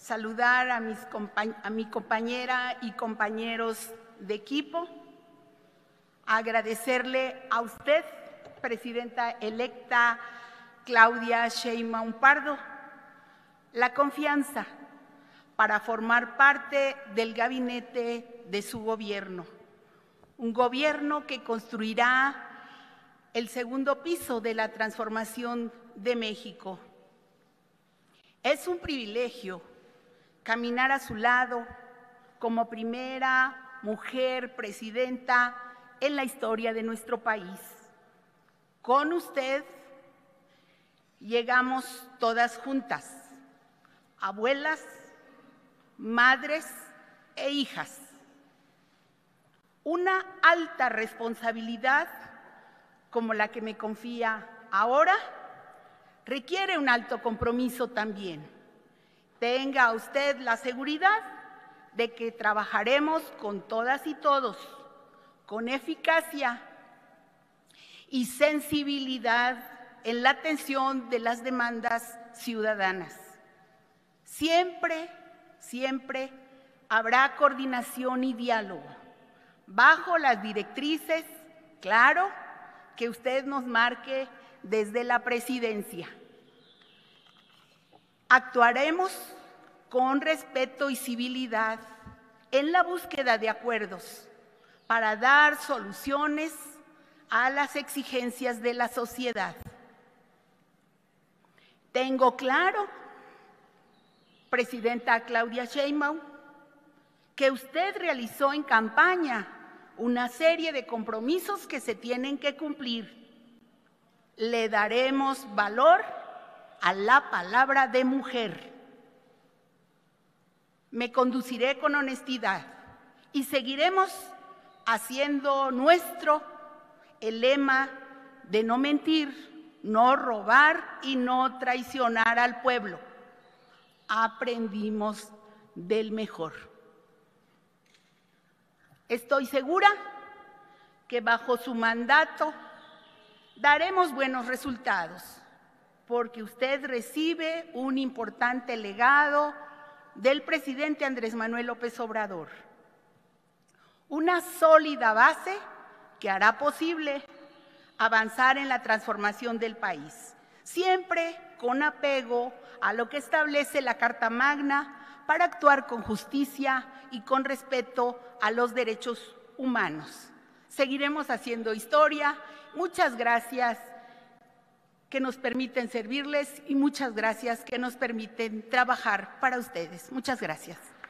saludar a mi compañera y compañeros de equipo, agradecerle a usted, presidenta electa Claudia Sheinbaum Pardo, la confianza para formar parte del gabinete de su gobierno, un gobierno que construirá el segundo piso de la transformación de México. Es un privilegio caminar a su lado como primera mujer presidenta en la historia de nuestro país. Con usted llegamos todas juntas, abuelas, madres e hijas. Una alta responsabilidad como la que me confía ahora requiere un alto compromiso también. Tenga usted la seguridad de que trabajaremos con todas y todos, con eficacia y sensibilidad en la atención de las demandas ciudadanas. Siempre habrá coordinación y diálogo, bajo las directrices, claro, que usted nos marque desde la presidencia. Actuaremos con respeto y civilidad en la búsqueda de acuerdos para dar soluciones a las exigencias de la sociedad. Tengo claro, presidenta Claudia Sheinbaum, que usted realizó en campaña una serie de compromisos que se tienen que cumplir. Le daremos valor a la palabra de mujer. Me conduciré con honestidad y seguiremos haciendo nuestro el lema de no mentir, no robar y no traicionar al pueblo. Aprendimos del mejor. Estoy segura que bajo su mandato daremos buenos resultados, porque usted recibe un importante legado del presidente Andrés Manuel López Obrador. Una sólida base que hará posible avanzar en la transformación del país, siempre con apego a lo que establece la Carta Magna para actuar con justicia y con respeto a los derechos humanos. Seguiremos haciendo historia. Muchas gracias que nos permiten servirles y muchas gracias que nos permiten trabajar para ustedes. Muchas gracias.